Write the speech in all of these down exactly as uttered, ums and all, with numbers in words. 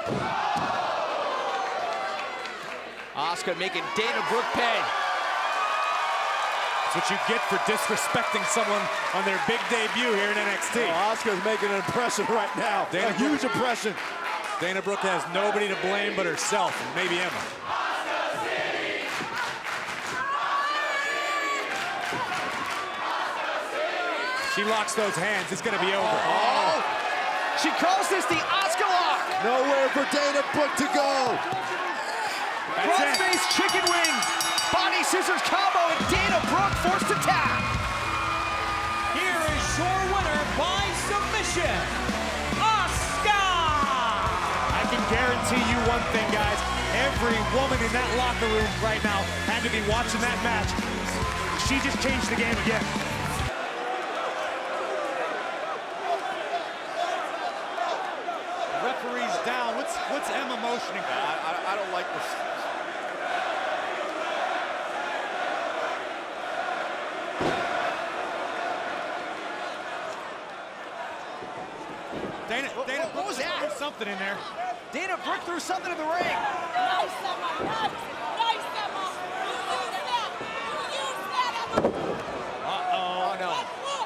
Asuka making Dana Brooke pay. That's what you get for disrespecting someone on their big debut here in N X T. Oh, Asuka's making an impression right now. Dana a huge Brooke, impression. Dana Brooke has nobody to blame but herself, and maybe Emma. She locks those hands. It's going to be over. Oh. She calls this the Asuka lock. Nowhere for Dana Brooke to go. Crossface chicken wing. Body scissors combo, and Dana Brooke forced to tap. Here is your winner by submission, Asuka. I can guarantee you one thing, guys. Every woman in that locker room right now had to be watching that match. She just changed the game again. Referee's down. What's what's Emma motioning for? I, I, I don't like this. Dana, what, Dana what, what was that? There's something in there. Dana Brooke threw something in the ring. Nice, Emma. Nice. Nice, Emma. You use that. You use that, Emma. Uh-oh. Oh, no.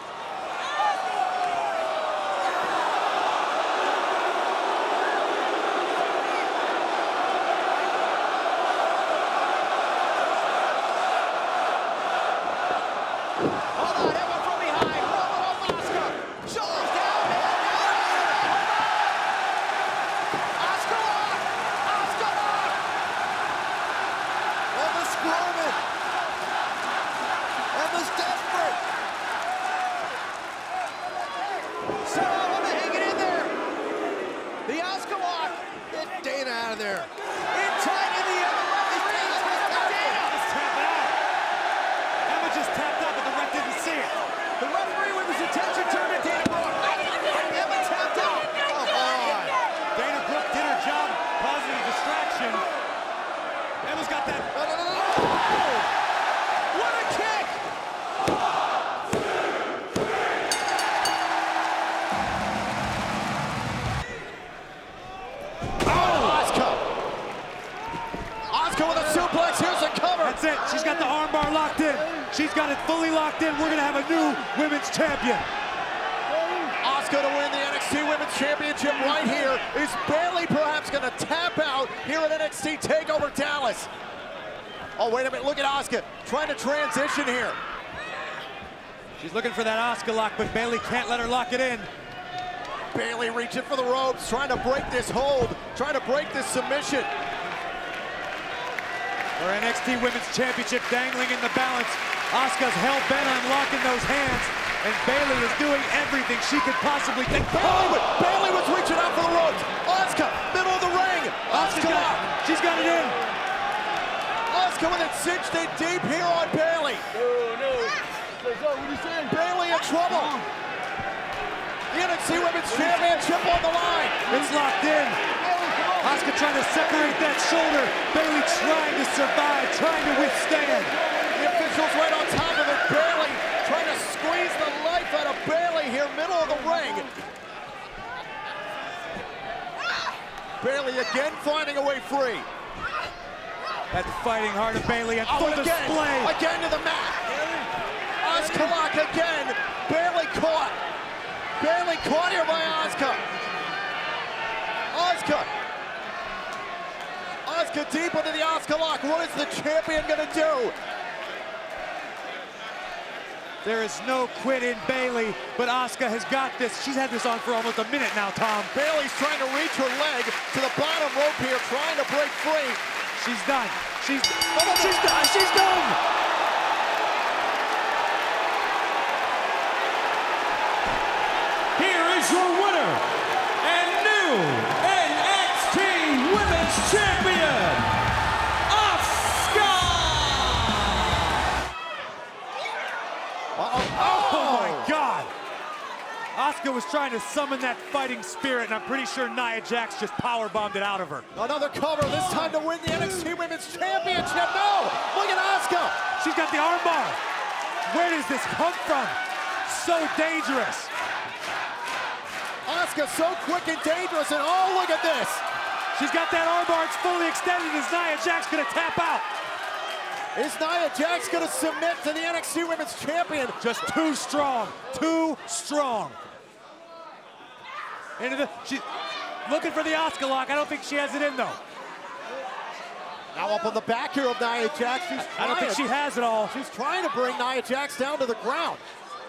Hold on, Emma from behind. Rolling off Asuka. Shoulders down. Asuka lock. Asuka lock. Emma's squirming. Emma's desperate. So, Emma hanging in there. The Asuka lock. Get Dana out of there. In tight in the other referee. Dana. Just tapped out. Emma just tapped out, but the ref didn't see it. The referee with his attention turned to Dana Brooke. Emma tapped out. Come on. Dana Brooke did her job, causing a distraction. Emma's got that. No, no, no, no. Oh, what a kick. Oh, Asuka. Asuka with a suplex. Here's the cover. That's it. She's got the armbar locked in. She's got it fully locked in. We're going to have a new women's champion. Asuka to win the N X T Women's Championship right here. Is Bayley perhaps going to tap out here at N X T TakeOver Dallas? Oh, wait a minute. Look at Asuka trying to transition here. She's looking for that Asuka lock, but Bayley can't let her lock it in. Bayley reaching for the ropes, trying to break this hold, trying to break this submission. Her N X T Women's Championship dangling in the balance. Asuka's hell-bent on locking those hands, and Bayley is doing everything she could possibly think. Bayley, oh! Bayley was reaching out for the ropes. Asuka, middle of the ring. Asuka, got, she's got it in. Asuka with it cinched in deep here on Bayley. No, no. What are you saying? Bayley in trouble. The N X T Women's Championship on the line. It's locked in. Asuka trying to separate that shoulder. Bayley trying to survive, trying to withstand. The officials right on top of it. Bayley trying to squeeze the life out of Bayley here, middle of the ring. Bayley again finding a way free. That fighting heart of Bayley and Oh, full and again, display. again to the mat. Asuka lock again. Bayley caught. Bayley caught here by Asuka. Asuka. Asuka deep into the Asuka lock. What is the champion gonna do? There is no quit in Bayley, but Asuka has got this. She's had this on for almost a minute now, Tom. Bayley's trying to reach her leg to the bottom rope here, trying to break free. She's done. She's, oh, she's done. She's done. Here is your winner and new N X T Women's Champion, Asuka! Uh-oh. Oh my God! Asuka was trying to summon that fighting spirit, and I'm pretty sure Nia Jax just powerbombed it out of her. Another cover, this time to win the N X T Women's Championship. No! Look at Asuka! She's got the armbar. Where does this come from? So dangerous. Asuka so quick and dangerous, and oh, look at this! She's got that armbar, it's fully extended. Is Nia Jax gonna tap out? Is Nia Jax gonna submit to the N X T Women's Champion? Just too strong, too strong. Into the, she's looking for the Asuka lock. I don't think she has it in though. Now up on the back here of Nia Jax. She's I don't think she has it all. She's trying to bring Nia Jax down to the ground.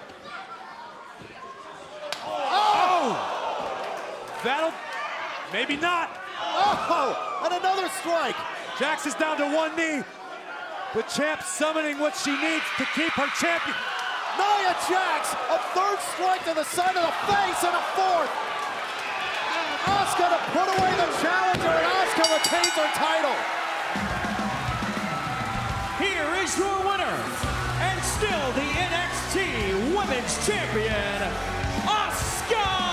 Oh! That'll, maybe not. Oh, and another strike. Jax is down to one knee. The champ summoning what she needs to keep her champion. Nia Jax, a third strike to the side of the face and a fourth. Asuka to put away the challenger, and Asuka retains her title. Here is your winner, and still the N X T Women's Champion, Asuka!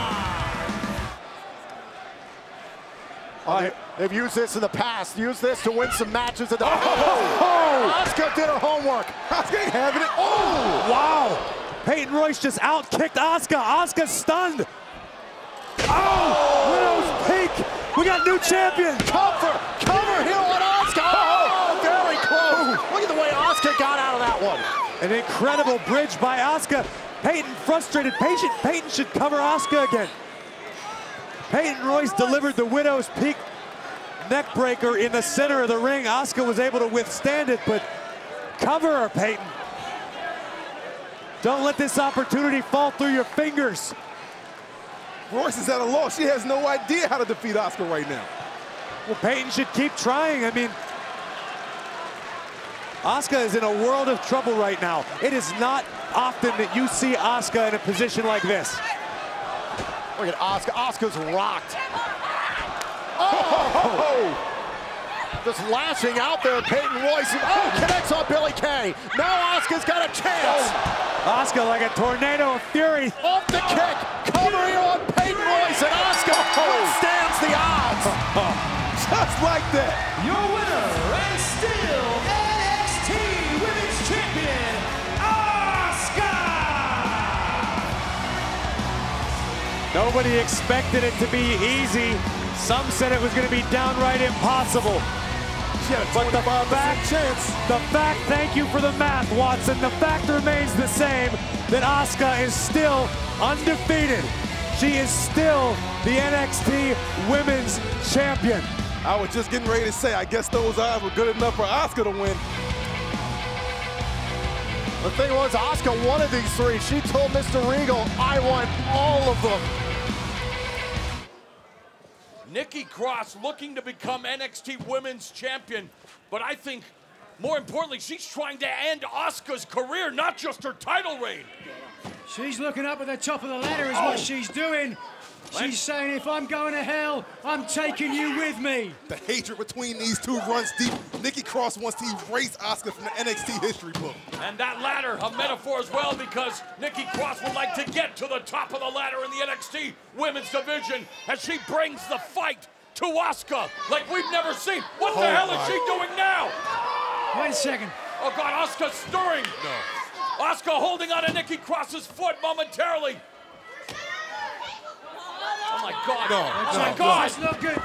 Uh, they've used this in the past. Use this to win some matches. At the oh, oh, Asuka did her homework. Asuka ain't having it. Oh, wow. Peyton Royce just out-kicked Asuka. Asuka stunned. Oh, Widow's Peak. We got new champion. Cover, cover here on Asuka. Oh, very close. Look at the way Asuka got out of that one. An incredible bridge by Asuka. Peyton frustrated. Patient Peyton should cover Asuka again. Peyton Royce delivered the Widow's Peak neck breaker in the center of the ring. Asuka was able to withstand it, but cover her, Peyton. Don't let this opportunity fall through your fingers. Royce is at a loss. She has no idea how to defeat Asuka right now. Well, Peyton should keep trying. I mean, Asuka is in a world of trouble right now. It is not often that you see Asuka in a position like this. Look at Asuka. Asuka's rocked. Oh! Just lashing out there, Peyton Royce. Oh, connects on Billy Kay. Now Asuka's got a chance. Asuka like a tornado of fury. Off the kick. Cover here on Peyton Royce, and Asuka withstands the odds. Just like that. Your winner, and still N X T Women's Champion, Asuka! Nobody expected it to be easy. Some said it was going to be downright impossible. She had a But the twenty-five percent fact, chance. the fact, thank you for the math, Watson. The fact remains the same, that Asuka is still undefeated. She is still the N X T Women's Champion. I was just getting ready to say, I guess those odds were good enough for Asuka to win. The thing was, Asuka wanted these three. She told Mister Regal, I want all of them. Nikki Cross looking to become N X T Women's Champion, but I think, more importantly, she's trying to end Asuka's career, not just her title reign. She's looking up at the top of the ladder is Oh. what she's doing. She's saying, if I'm going to hell, I'm taking you with me. The hatred between these two runs deep. Nikki Cross wants to erase Asuka from the N X T history book. And that ladder, a metaphor as well, because Nikki Cross would like to get to the top of the ladder in the N X T Women's Division as she brings the fight to Asuka like we've never seen. What the Oh hell my. is she doing now? Wait a second. Oh God, Asuka stirring. No. Asuka holding on to Nikki Cross's foot momentarily. Oh my God. No, Oh no, my no. God. That's not good.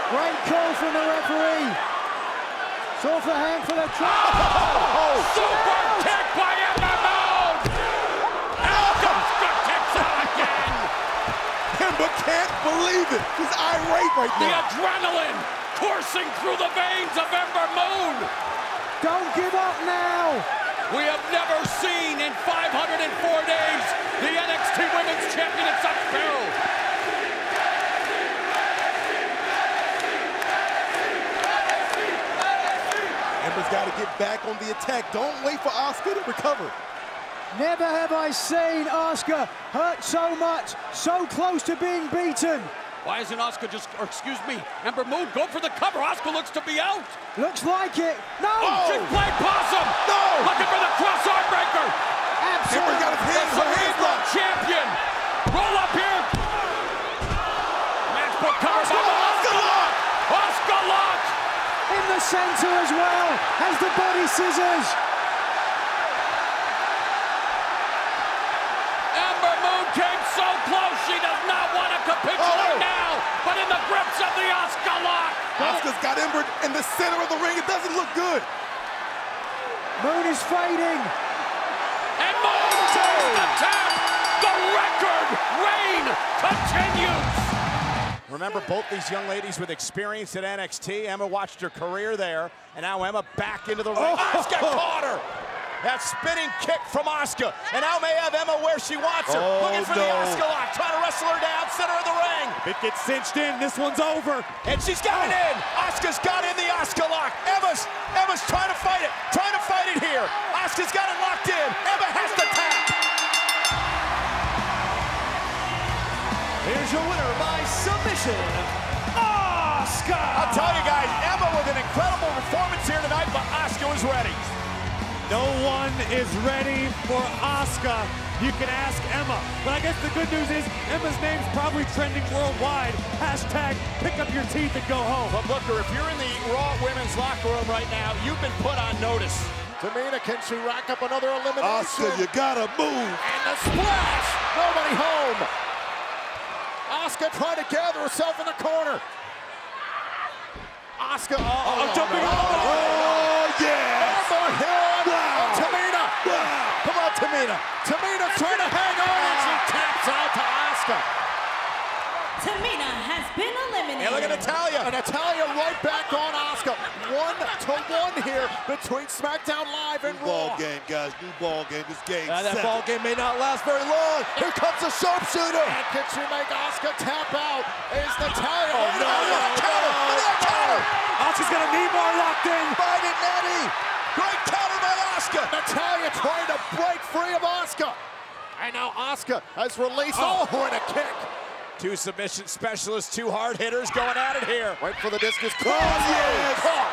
Great call from the referee. Saw for hand for the trap. Oh, super kick by Ember Moon! Asuka kicks out again! Ember can't believe it. He's irate right The now. adrenaline coursing through the veins of Ember Moon! Don't give up now. We have never seen in five hundred four days the N X T Women's Champion in such peril. Ember's got to get back on the attack. Don't wait for Asuka to recover. Never have I seen Asuka hurt so much, so close to being beaten. Why isn't Asuka just, or excuse me, Ember Moon go for the cover? Asuka looks to be out. Looks like it. No! Oh, she's playing possum. No! Looking for the cross arm breaker. Ember got his hands, her hands locked. Champion. Roll up here. Match put cover by Asuka lock. Asuka lock. In the center as well as the body scissors. Ember Moon came so close. She does not want to capitulate Oh. now, but in the grips of the Asuka lock. Asuka's got Ember in the center of the ring. It doesn't look good. Moon is fading. And Moon takes the tap. The record reign continues. Remember, both these young ladies with experience at N X T. Emma watched her career there, and now Emma back into the ring. Oh. Asuka caught her. That spinning kick from Asuka, and now may have Emma where she wants her. Oh, Looking for no. the Asuka lock, trying to wrestle her down, center of the ring. If it gets cinched in, this one's over. And she's got it in. Asuka's got in the Asuka lock. Emma's, Emma's trying to fight it, trying to fight it here. Asuka's got it locked in. Emma has to tap. Here's your winner by submission, Asuka! I'll tell you guys, Emma with an incredible performance here tonight, but Asuka was ready. No one is ready for Asuka. You can ask Emma. But I guess the good news is Emma's name's probably trending worldwide. Hashtag pick up your teeth and go home. But Booker, if you're in the Raw women's locker room right now, you've been put on notice. Tamina, can she rack up another elimination? Asuka, you gotta move. And the splash! Nobody home. Asuka trying to gather herself in the corner. Asuka, oh, Oh, oh, jumping no. over. Oh, yeah. Elbow hit Wow. on Tamina. Wow. Come on, Tamina. Tamina trying to hang on, and she taps out to Asuka. Tamina has been eliminated. And look at Natalya. And Natalya right back on Asuka. One to one here between SmackDown Live and New ball Raw. game, guys. New ball game. This game. Uh, that seven. ball game may not last very long. Here comes the sharpshooter. And can she make Asuka tap out? Is Natalya. Oh, no, look at no, that counter. no, Look at that counter. Asuka's got a knee bar locked in. Fight it, Natty. Great counter by Asuka. Natalya trying to break free of Asuka. And now Asuka has released. Oh, and a kick. Two submission specialists, two hard hitters going at it here. Right for the discus. Oh, yes. Caught.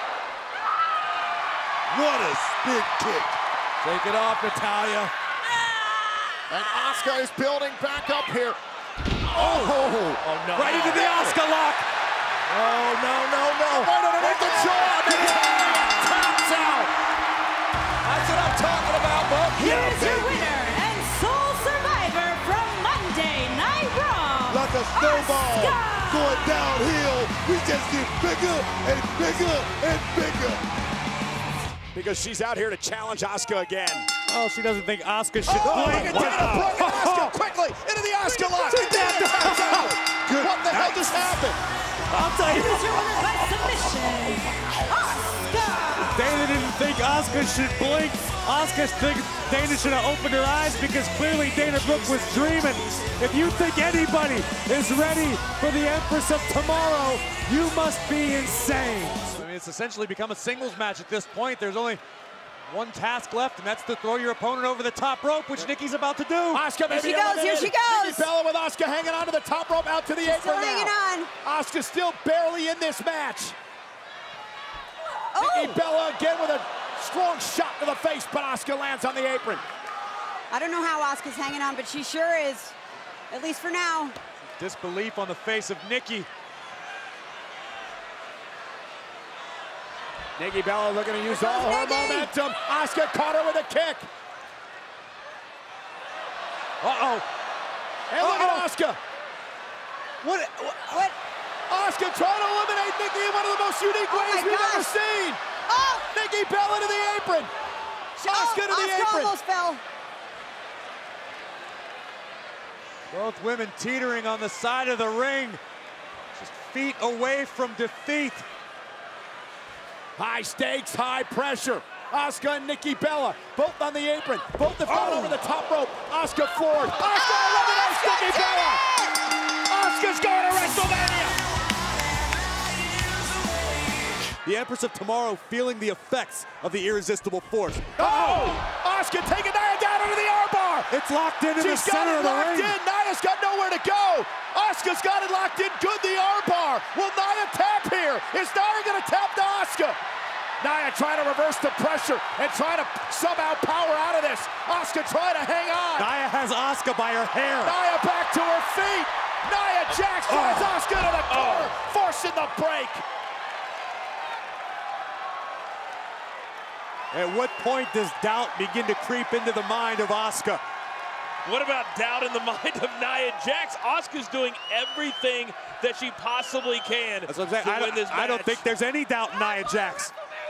What a big kick. Take it off, Natalya. And Asuka is building back up here. Oh, oh no. Right into the Asuka lock. Oh, no, no, no. Right underneath the jaw. Natalya taps out. That's what I'm talking about, Bob. Here's your winner and sole survivor from Monday Night Raw. Like a snowball Asuka. going downhill. We just get bigger and bigger and bigger. Because she's out here to challenge Asuka again. Oh, she doesn't think Asuka should Oh, blink. look at Dana Brooke and Asuka quickly into the Asuka lock. She tapped out. What the hell just happened? I'll tell you. Here's your winner by submission, Asuka. Dana didn't think Asuka should blink. Asuka thinks Dana should have opened her eyes because clearly Dana Brooke was dreaming. If you think anybody is ready for the Empress of Tomorrow, you must be insane. I mean, it's essentially become a singles match at this point. There's only one task left, and that's to throw your opponent over the top rope, which Nikki's about to do. Asuka may Here she be goes, here eliminated. she goes. Nikki Bella with Asuka hanging on to the top rope out to the apron Still now. hanging on. Asuka still barely in this match. Oh. Nikki Bella again with a strong shot to the face, but Asuka lands on the apron. I don't know how Asuka's hanging on, but she sure is, at least for now. Disbelief on the face of Nikki. Nikki Bella looking to use Here all goes her Nikki. momentum. Asuka caught her with a kick. Uh-oh. And look Uh-oh. at Asuka. What? What? Asuka trying to eliminate Nikki in one of the most unique Oh ways my we've gosh. ever seen. Oh! Nikki Bella to the apron. Asuka to the Asuka apron. almost fell. Both women teetering on the side of the ring. Just feet away from defeat. High stakes, high pressure. Asuka and Nikki Bella, both on the apron, both have gone Oh. over the top rope. Asuka forward. Asuka eliminates Nikki Bella. Asuka's going to WrestleMania. The Empress of Tomorrow feeling the effects of the irresistible force. Oh! Asuka taking Nia down into the armbar. It's locked into the She's got center it of the locked ring. in. Nia's got nowhere to go. Asuka's got it locked in. Good, the armbar. Will Nia tap here? Is Nia going to tap to Asuka? Nia trying to reverse the pressure and trying to somehow power out of this. Asuka trying to hang on. Nia has Asuka by her hair. Nia back to her feet. Nia Jax drives Oh. Asuka to the corner, forcing the break. At what point does doubt begin to creep into the mind of Asuka? What about doubt in the mind of Nia Jax? Asuka's doing everything that she possibly can That's what I'm saying. to I win don't, this match. I don't think there's any doubt in Nia Jax.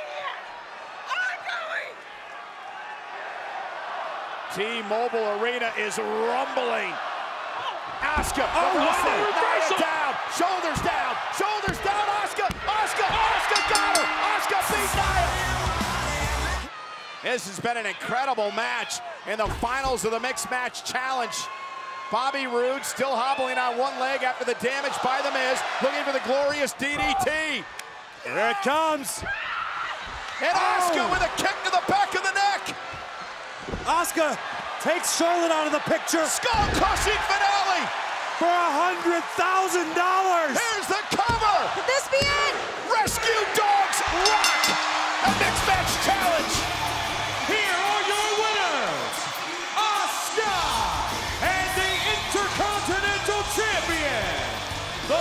T-Mobile Arena is rumbling. Asuka, Oh, reversal. wow. Nia down, shoulders down, shoulders down. Asuka, Asuka, Asuka got her. Asuka beat Nia. This has been an incredible match in the finals of the Mixed Match Challenge. Bobby Roode still hobbling on one leg after the damage by The Miz, looking for the glorious D D T. Here it comes. And Asuka Oh. with a kick to the back of the neck. Asuka takes Charlotte out of the picture Skull crushing finale. for a hundred thousand dollars. Here's the cover. Could this be it? Rescue Dogs Rock. A Mixed Match Challenge. Here are your winners, Asuka and the Intercontinental Champion, The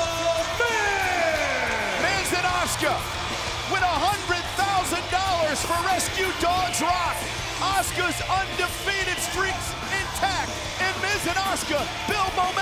Miz. Miz and Asuka win one hundred thousand dollars for Rescue Dogs Rock. Asuka's undefeated streaks intact, and Miz and Asuka build momentum.